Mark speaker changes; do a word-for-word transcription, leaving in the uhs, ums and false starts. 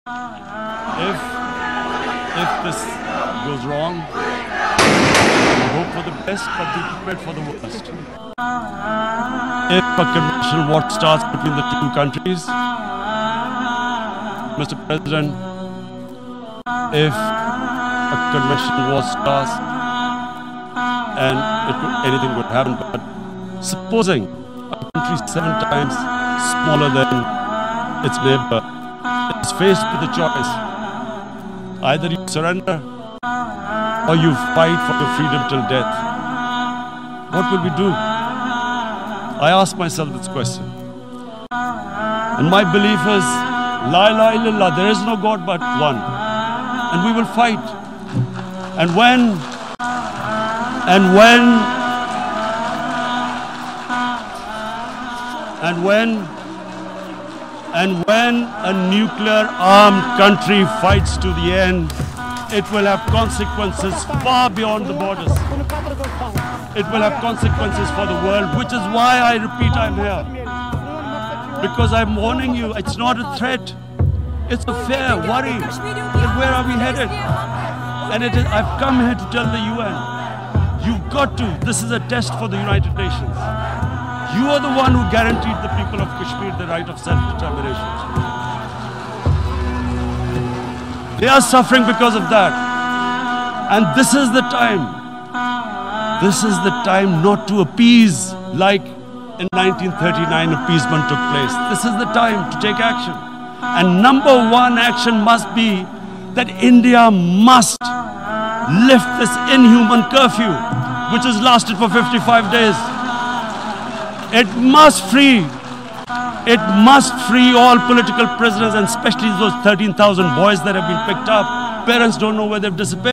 Speaker 1: If, if this goes wrong, we hope for the best, but be prepared for the worst. If a conventional war starts between the two countries, Mister President, if a conventional war starts, and it could, anything would happen, but supposing a country seven times smaller than its neighbor is faced with a choice, either you surrender or you fight for your freedom till death, what will we do? I ask myself this question. And my belief is, La ilaha illallah, there is no God but one. And we will fight. And when, and when, and when, and when a nuclear armed country fights to the end, it will have consequences far beyond the borders. It will have consequences for the world, which is why I repeat I'm here. Because I'm warning you, it's not a threat. It's a fair worry. Where are we headed? And it is, I've come here to tell the U N, you've got to, this is a test for the United Nations. You are the one who guaranteed the people of Kashmir the right of self-determination. They are suffering because of that. And this is the time. This is the time not to appease like in nineteen thirty-nine appeasement took place. This is the time to take action. And number one action must be that India must lift this inhuman curfew, which has lasted for fifty-five days. It must free, it must free all political prisoners, and especially those thirteen thousand boys that have been picked up. Parents don't know where they've disappeared.